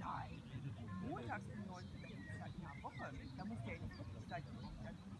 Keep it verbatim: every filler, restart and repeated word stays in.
Nein, montags um neun Uhr, da gibt's ja in der Woche. Da musst du ja jetzt wirklich seit